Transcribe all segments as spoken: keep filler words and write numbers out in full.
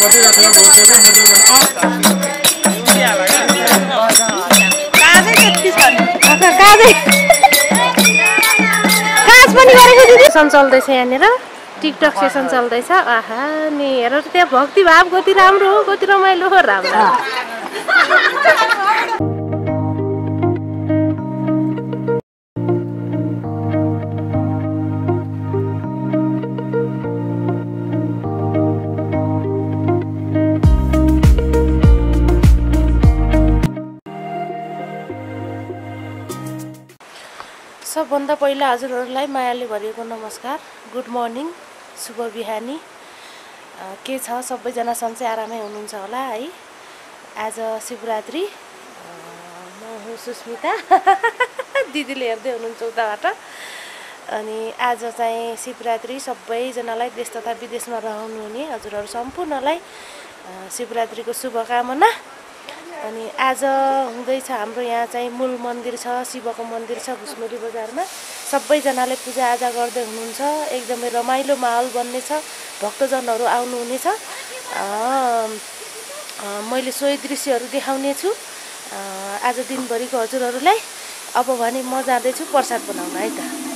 Session चल्दैछ यहाँनिर TikTok session चल्दैछ। आहा नि हेर त्यहाँ भक्ति भाव कति राम्रो हो, कति रमाइलो हो। राम्रो सबभन्दा पहिला हजुरहरूलाई मायाले भरिएको नमस्कार, गुड मर्निङ, शुभ बिहानी। के छ सबैजना सन्चै आरामै हुनुहुन्छ होला है। आज शिवरात्रि, म हो सुस्मिता, दिदीले हेर्दै हुनुहुन्छ उताबाट। अनि आज चाहिँ शिवरात्रि, सबैजनालाई देश तथा विदेशमा रहनुहुने हजुरहरू सम्पूर्णलाई शिवरात्रिको शुभकामना। अनि आज हुँदैछ हाम्रो यहाँ चाहिँ मूल मन्दिर छ, शिवको मन्दिर छ घुसमेली बजारमा। सबैजनाले पूजाआजा गर्दै हुनुहुन्छ, एकदमै रमाइलो माहौल बन्नेछ, भक्तजनहरू आउनुहुनेछ। मैले सोही दृश्यहरू देखाउने छु आज दिनभरिको हजुरहरूलाई। अब भने म जाँदैछु प्रसाद बनाउन है त।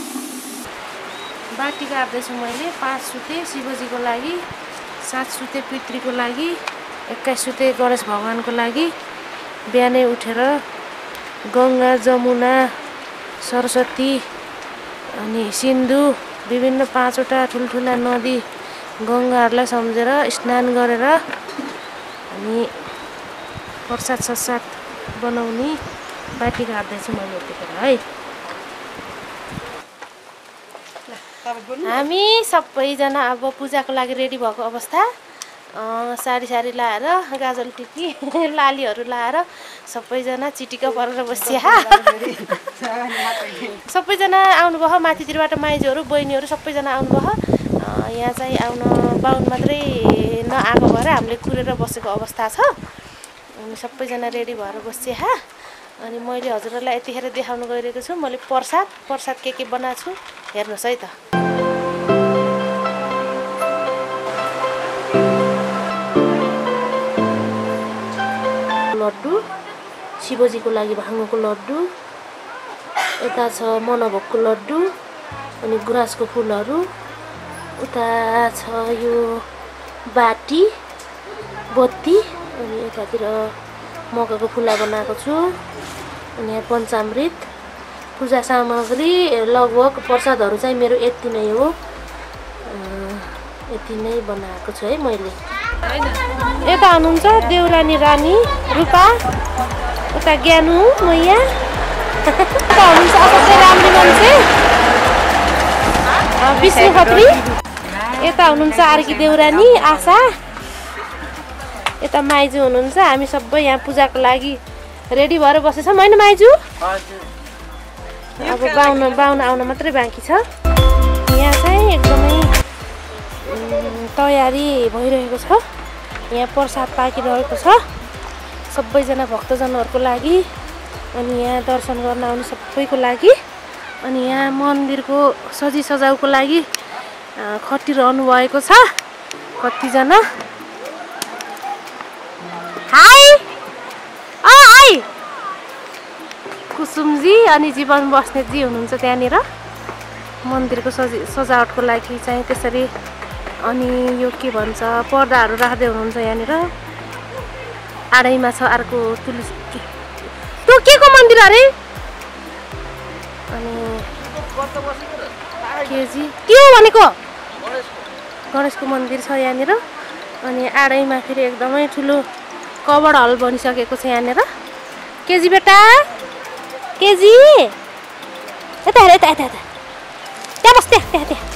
बाटी काट्दैछु मैले, पाँच सुते शिवजीको लागि, सात सुते पितृको लागि, एक्काइस सुते गणेश भगवानको लागि। बिहानै उठेर गङ्गा, जमुना, सरस्वती अनि सिन्धु विभिन्न पाँचवटा ठुल्ठुला नदी गङ्गाहरूलाई सम्झेर स्नान गरेर अनि प्रसाद ससाद बनाउने बाटी काट्दैछु मैले यतिखेर है। हामी सबैजना अब पूजाको लागि रेडी भएको अवस्था। साडी साडी लाएर, गाजल टिकी लालीहरू लाएर सबैजना चिटिक्क परेर बसिया। सबैजना आउनुभयो, माथितिरबाट माइजूहरू बहिनीहरू सबैजना आउनुभयो। यहाँ चाहिँ आउन बाहुन मात्रै नआएको भएर हामीले कुरेर बसेको अवस्था छ। अनि सबैजना रेडी भएर बसिया। अनि मैले हजुरहरूलाई यतिखेर देखाउन गइरहेको छु मैले प्रसाद प्रसाद के के बनाएको छु, हेर्नुहोस् है त। लड्डु, शिवजीको लागि भाङ्गोको लड्डु, यता छ मनभोगको लड्डु, अनि गुराँसको फुलहरू, उता छ यो बाटी बत्ती, अनि यतातिर मकैको फुला बनाएको छु। अनि यहाँ पञ्चामृत, पूजा सामग्री लगभग प्रसादहरू चाहिँ मेरो यति नै हो, यति नै बनाएको छु है मैले। यता हुनुहुन्छ देउरानी रानी रूपा, उता ज्ञानु मैया, उता हुनुहुन्छ असाध्यै राम्रो मान्छे विष्णु खत्री, यता हुनुहुन्छ आर्की देउरानी आशा, यता माइजू हुनुहुन्छ। हामी सबै यहाँ पूजाको लागि रेडी भएर बसेछौँ होइन माइजू? अब बाहुन बाहुन आउन मात्रै बाँकी छ। यहाँ चाहिँ एकदमै तयारी भइरहेको छ। यहाँ प्रसाद पाकिरहेको छ सबैजना भक्तजनहरूको लागि, अनि यहाँ दर्शन गर्न आउने सबैको लागि। अनि यहाँ मन्दिरको सजी सजाउको लागि खटिरहनु भएको छ कतिजना। हाई अ हाई कुसुमजी अनि जीवन बस्नेतजी हुनुहुन्छ त्यहाँनिर मन्दिरको सजी सजावटको लागि चाहिँ त्यसरी। अनि यो के भन्छ पर्दाहरू राख्दै हुनुहुन्छ यहाँनिर। आडैमा छ अर्को तुलसी, त्यो के को मन्दिर अरे? अनि केजी के हो भनेको? गणेशको मन्दिर छ यहाँनिर। अनि आडैमा फेरि एकदमै ठुलो कभर हल बनिसकेको छ यहाँनिर। केजी बेटा, केजी यता हेर, यता यता यता त्यहाँ बस्, त्यहाँ त्यहाँ त्यहाँ।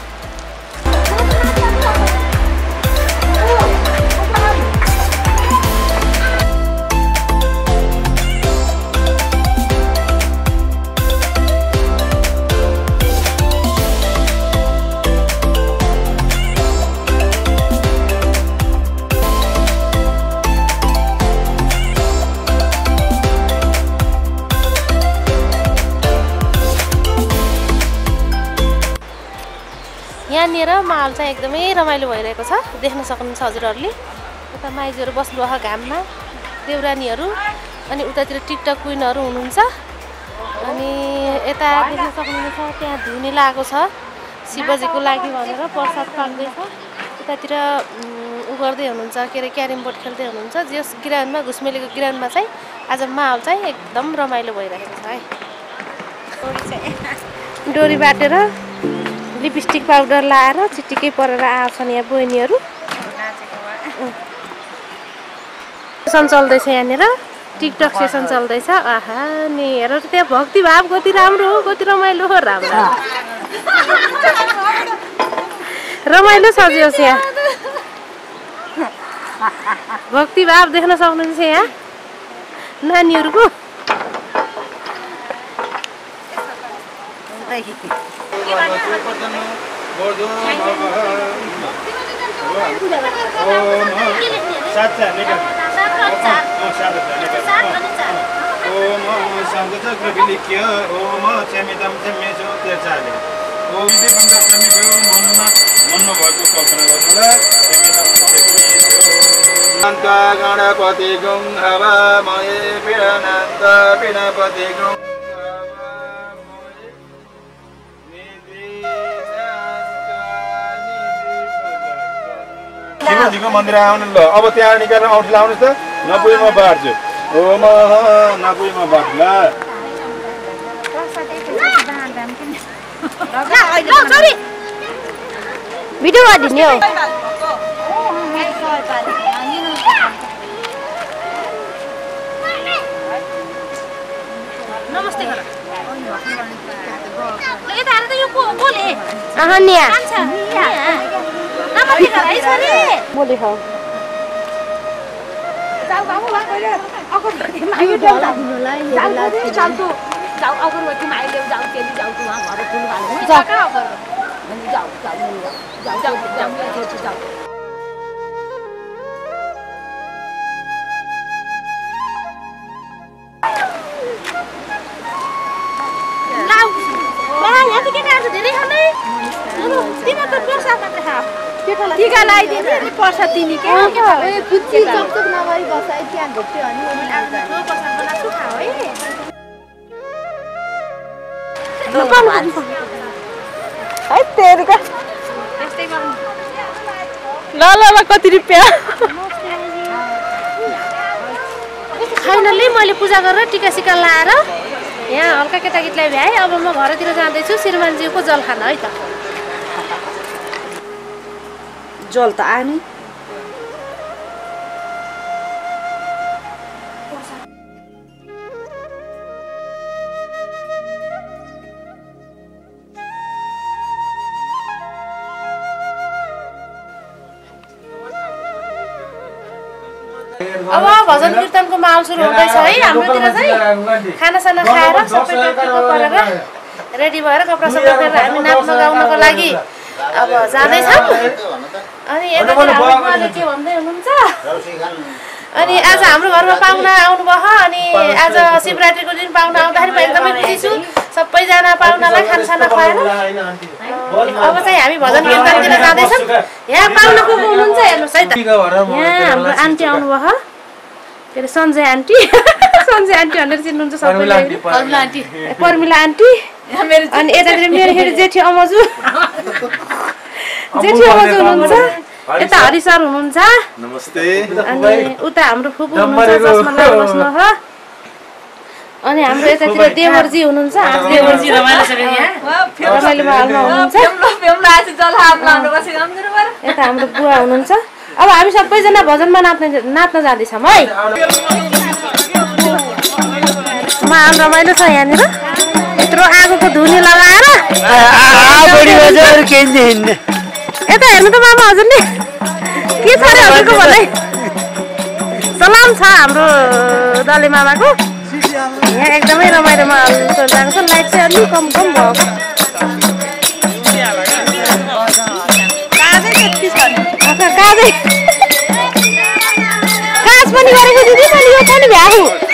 यहाँनिर माहौल चाहिँ एकदमै रमाइलो भइरहेको छ, देख्न सक्नुहुन्छ हजुरहरूले। उता माइजहरू बस्नुभएको घाममा देउरानीहरू अनि उतातिर टिकटक क्विनहरू हुनुहुन्छ अनि यता देख्न सक्नुहुन्छ त्यहाँ धुनी लागेको छ शिवजीको लागि भनेर प्रसाद पाक्दैछ उतातिर उ गर्दै हुनुहुन्छ के अरे क्यारम बोर्ड खेल्दै हुनुहुन्छ जस ग्राउन्डमा घुसमेलीको ग्राउन्डमा चाहिँ आज माहौल चाहिँ एकदम रमाइलो भइरहेको छ है डोरी बाटेर लिपस्टिक पाउडर लाएर चिटिकै परेर आउँछन् यहाँ बहिनीहरू सेसन चल्दैछ यहाँनिर टिकटक सेसन चल्दैछ आहा नि हेर त्यहाँ भक्ति भाव कति राम्रो हो कति रमाइलो हो राम्रो रमाइलो सजियोस् यहाँ भक्ति भाव देख्न सक्नुहुन्छ यहाँ नानीहरूको गणपति गुं हवा मये पिणनन्द पिणपति गुं शिवजीको मन्दिर आउनु ल अब त्यहाँ निकालेर औँठी लाउनुहोस् त नपुई म बाँड्छु ओम नपुई म बाँड्छु ल भिडियो गरिदिने हो नमस्ते गर यता आएर त यो को बोले अहन्या नमस्ते गर है छोरी बोले हो जाऊ बाबु वा गरे अगरबत्ती माइले जाऊ जाऊ चालतो जाऊ अगरबत्ती माइले जाऊ तेली जाऊ तु वहाँ घर फुल बाल्नु जाऊ कहाँ अगर जाऊ जाऊ जाऊ जाऊ जाऊ जाऊ टीका लगाइदिने अनि पर्सा तिमी के ए पुच्ची चकचक नगरी बस त्यहाँ घोप्ट्यो अनि मैले आफ्नो पर्सा बनाछु खाऊ है है तेरीका त्यस्तै गर्नु ल ल ल कति रुपैयाँ फाइनली मैले पूजा गरेर टीका सिका लाएर यहाँ हल्का केटाकेटीलाई भ्याएँ अब म घरतिर जाँदैछु श्रीमानजीको जल खान है त जल त आयो नि अब भजन कीर्तनको माहौल सुरु हुँदैछ है हाम्रोतिर चाहिँ खानासाना खाएर सबै टक्क परेर रेडी भएर कपडा सबै फेरेर हामी नाच्न गाउनको लागि अब जाँदैछौँ अनि यतातिर हाम्रो बुवाले के भन्दै हुनुहुन्छ अनि आज हाम्रो घरमा पाहुना आउनुभयो अनि आज शिवरात्रिको दिन पाहुना आउँदाखेरि म एकदमै खुसी छु सबैजना पाहुनालाई खानासाना खुवाएर अब चाहिँ हामी भजन कीर्तनतिर जाँदैछौँ यहाँ पाहुना को को हुनुहुन्छ हेर्नुहोस् है त यहाँ हाम्रो आन्टी आउनुभयो के अरे सञ्जय आन्टी सञ्जय आन्टी भनेर चिन्नुहुन्छ सबैले पर्मिला आन्टी अनि यतातिर मेरो फेरि जेठी अमजु जेठी अमजु हुनुहुन्छ यता हरि सर हुनुहुन्छ नमस्ते अनि उता हाम्रो फुपू हुनुहुन्छ चस्मा लगाएर बस्नु हो अनि हाम्रो यतातिर देवरजी हुनुहुन्छ आज देवरजी रमाइलो छ यहाँ रमाइलो माहौलमा हुनुहुन्छ यता हाम्रो बुवा हुनुहुन्छ अब हामी सबैजना भजनमा नाच्न नाच्न जाँदैछौँ है माहौल रमाइलो छ यहाँनिर यत्रो आगोको धुनी लगाएर यता हेर्नु त मामा हजुरले के छ अरे हजुरको भनाइ सलाम छ हाम्रो दले मामाको यहाँ एकदमै रमाइलो माहौल चलिरहेको छ लाइट चाहिँ अलिक कम कम भएको काजै काज पनि गरेको दिदी मैले यो पनि भ्याएको